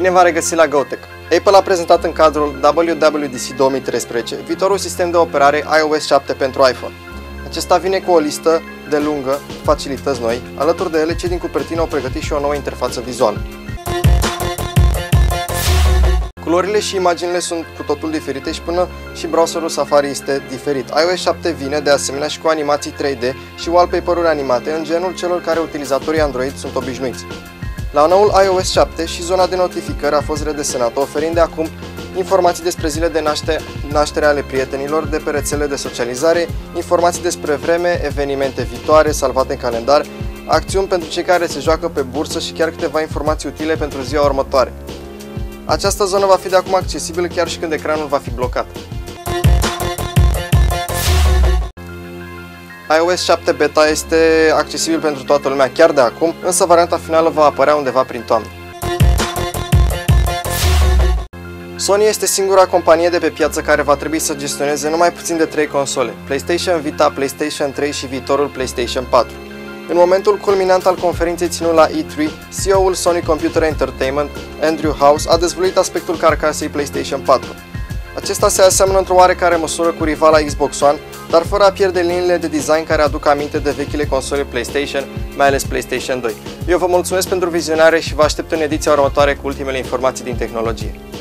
Bine v-am regăsit la GoTech! Apple a prezentat în cadrul WWDC 2013 viitorul sistem de operare iOS 7 pentru iPhone. Acesta vine cu o listă de lungă facilități noi, alături de ele cei din cupertină au pregătit și o nouă interfață vizuală. Culorile și imaginile sunt cu totul diferite și până și browserul Safari este diferit. iOS 7 vine de asemenea și cu animații 3D și wallpaper-uri animate în genul celor care utilizatorii Android sunt obișnuiți. La noul iOS 7 și zona de notificări a fost redesenată, oferind de acum informații despre zile de naștere ale prietenilor de pe rețele de socializare, informații despre vreme, evenimente viitoare salvate în calendar, acțiuni pentru cei care se joacă pe bursă și chiar câteva informații utile pentru ziua următoare. Această zonă va fi de acum accesibilă chiar și când ecranul va fi blocat. iOS 7 Beta este accesibil pentru toată lumea chiar de acum, însă varianta finală va apărea undeva prin toamnă. Sony este singura companie de pe piață care va trebui să gestioneze numai puțin de 3 console: PlayStation Vita, PlayStation 3 și viitorul PlayStation 4. În momentul culminant al conferinței ținut la E3, CEO-ul Sony Computer Entertainment, Andrew House, a dezvăluit aspectul carcasei PlayStation 4. Acesta se aseamănă într-o oarecare măsură cu rivala Xbox One, dar fără a pierde liniile de design care aduc aminte de vechile console PlayStation, mai ales PlayStation 2. Eu vă mulțumesc pentru vizionare și vă aștept în ediția următoare cu ultimele informații din tehnologie.